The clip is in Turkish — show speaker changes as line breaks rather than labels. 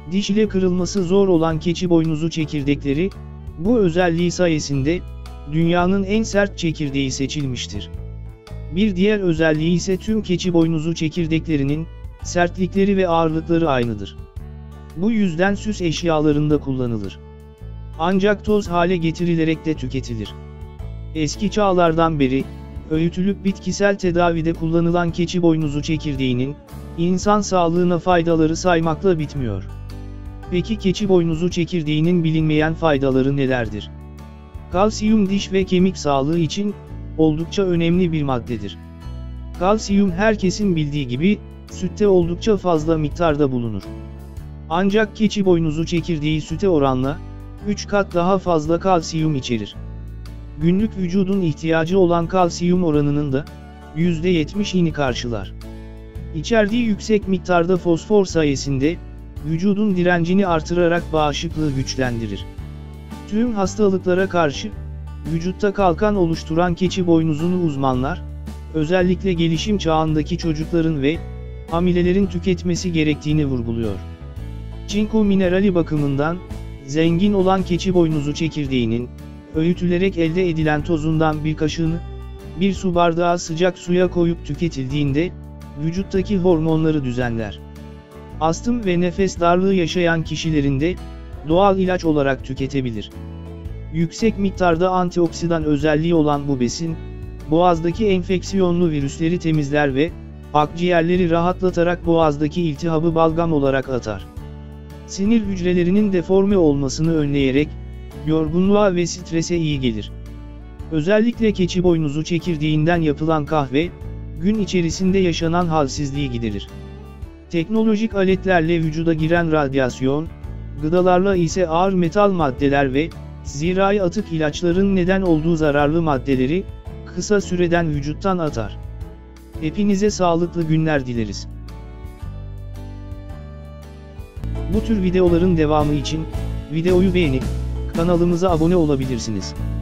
Diş ile kırılması zor olan keçi boynuzu çekirdekleri, bu özelliği sayesinde, dünyanın en sert çekirdeği seçilmiştir. Bir diğer özelliği ise tüm keçi boynuzu çekirdeklerinin, sertlikleri ve ağırlıkları aynıdır. Bu yüzden süs eşyalarında kullanılır. Ancak toz hale getirilerek de tüketilir. Eski çağlardan beri, öğütülüp bitkisel tedavide kullanılan keçi boynuzu çekirdeğinin, insan sağlığına faydaları saymakla bitmiyor. Peki keçi boynuzu çekirdeğinin bilinmeyen faydaları nelerdir? Kalsiyum diş ve kemik sağlığı için, oldukça önemli bir maddedir. Kalsiyum herkesin bildiği gibi, sütte oldukça fazla miktarda bulunur. Ancak keçi boynuzu çekirdeği süte oranla, 3 kat daha fazla kalsiyum içerir. Günlük vücudun ihtiyacı olan kalsiyum oranının da, %70'ini karşılar. İçerdiği yüksek miktarda fosfor sayesinde, vücudun direncini artırarak bağışıklığı güçlendirir. Tüm hastalıklara karşı, vücutta kalkan oluşturan keçi boynuzunu uzmanlar, özellikle gelişim çağındaki çocukların ve hamilelerin tüketmesi gerektiğini vurguluyor. Çinko minerali bakımından, zengin olan keçi boynuzu çekirdeğinin, öğütülerek elde edilen tozundan bir kaşığını, bir su bardağı sıcak suya koyup tüketildiğinde, vücuttaki hormonları düzenler. Astım ve nefes darlığı yaşayan kişilerinde, doğal ilaç olarak tüketebilir. Yüksek miktarda antioksidan özelliği olan bu besin, boğazdaki enfeksiyonlu virüsleri temizler ve, akciğerleri rahatlatarak boğazdaki iltihabı balgam olarak atar. Sinir hücrelerinin deforme olmasını önleyerek, yorgunluğa ve strese iyi gelir. Özellikle keçi boynuzu çekirdeğinden yapılan kahve, gün içerisinde yaşanan halsizliği giderir. Teknolojik aletlerle vücuda giren radyasyon, gıdalarla ise ağır metal maddeler ve zirai atık ilaçların neden olduğu zararlı maddeleri, kısa süreden vücuttan atar. Hepinize sağlıklı günler dileriz. Bu tür videoların devamı için, videoyu beğenip, kanalımıza abone olabilirsiniz.